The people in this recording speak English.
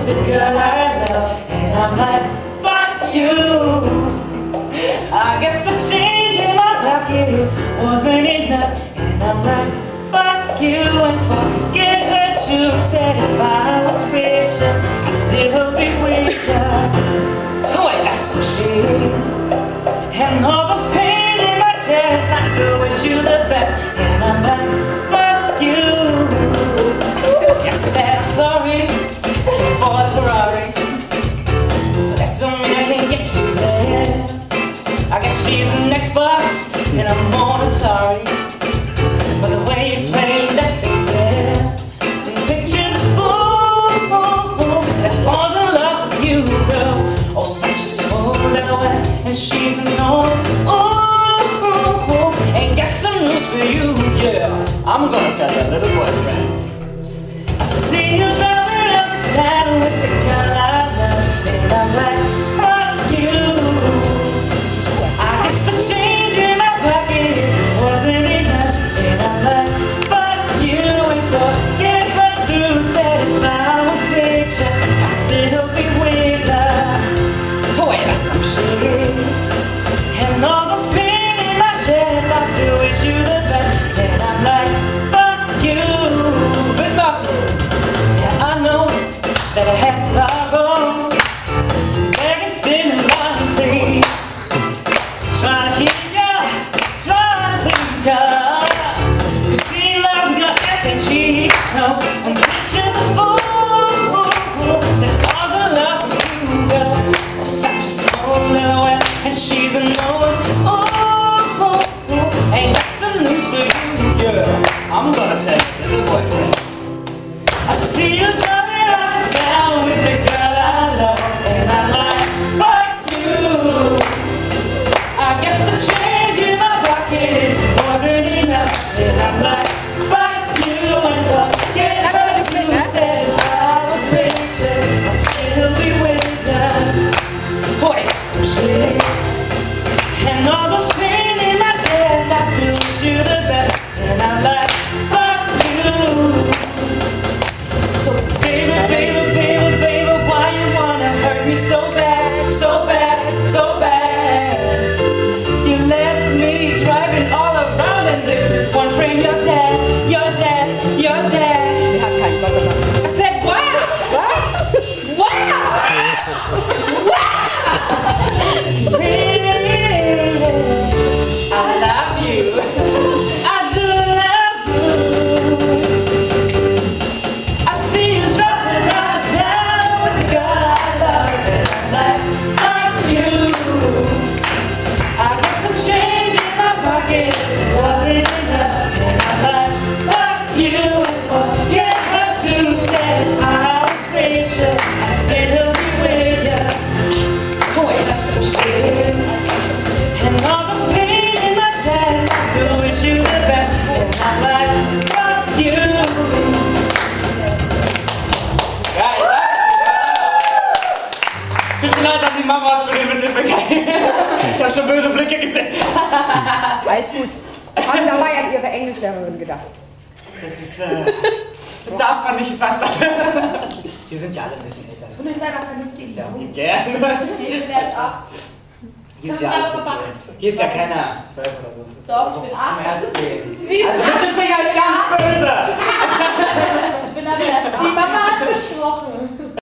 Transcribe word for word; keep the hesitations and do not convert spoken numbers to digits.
with the girl I love, and I'm like, fuck you. I guess the change in my pocket wasn't enough, and I'm like, fuck you, and forget her too. Said if I was richer, I'd still be with her. Oh wait, that's some shit. And all those pain in my chest, I still wish you the best, and I'm like, fuck you. Yes, said I'm sorry for the Ferrari, but that don't mean I can't get you there. I guess she's an Xbox and I'm on Atari, but the way you play, that's ain't fair. Some pictures of fool that falls in love with you, girl. Oh, such a smooth little way, and she's an old, oh, ain't got some news for you, yeah. I'm gonna tell that little boyfriend. I see you driving up the town with the girl I love, and I'm like, fuck you. And all those pain in my chest, I still wish you the best, and I'm like, fuck you. But fuck you. Yeah, I know that I had to borrow, begging, still in line, please. Trying to keep ya, trying to please ya, cause she loves your ass and she know I'm pictures of fool that falls in love with you, girl. Oh, such a small little way, and she's a no one. Oh, oh, oh, ain't got some news for you, yeah. I'm gonna tell you, little boyfriend. I see you driving out of town with the girl I love, and I'm like, fuck you. I guess the change in my pocket wasn't enough, and I'm like, fuck you, and forget her too. Said if I was richer, I'd still be with her. Boy, that's some shit. And all those pain in my chest, I still wish you the best, and I'm like, fuck you. So baby, baby, baby, baby, why you wanna hurt me so bad, so bad, so bad? You left me driving all around, and this is one frame, your dad, your dad, your dad. I said, wow, wow, wow, wow. I love you. I do love you. I see you driving out of town with the girl I love, and I'm like, fuck you. I guess the change in my pocket wasn't enough, and I'm like, fuck you. Forget her too. Said if I was richer, I'd still be with you. Oh wait, that's some shit. And all those pain in my chest, I still wish you the best, and I'm like, fuck you. Geil, tut mir leid an die Mamas für den Mittelfinger. Ich hab schon böse Blicke gesehen. Alles gut. Haben dabei an ihre Englischlehrerin gedacht. Das ist, äh, das darf man nicht, ich sag's das. Wir sind ja alle ein bisschen älter. Und ich sei doch vernünftig. Ja, gerne. Der ist acht. Hier ist ja alles okay. Hier ist ja keiner zwölf oder so. Das ist Doch, ich bin acht. Erst zehn. Also Mittelfinger ist ganz böse. Ich bin aber erst. Die Mama hat besprochen.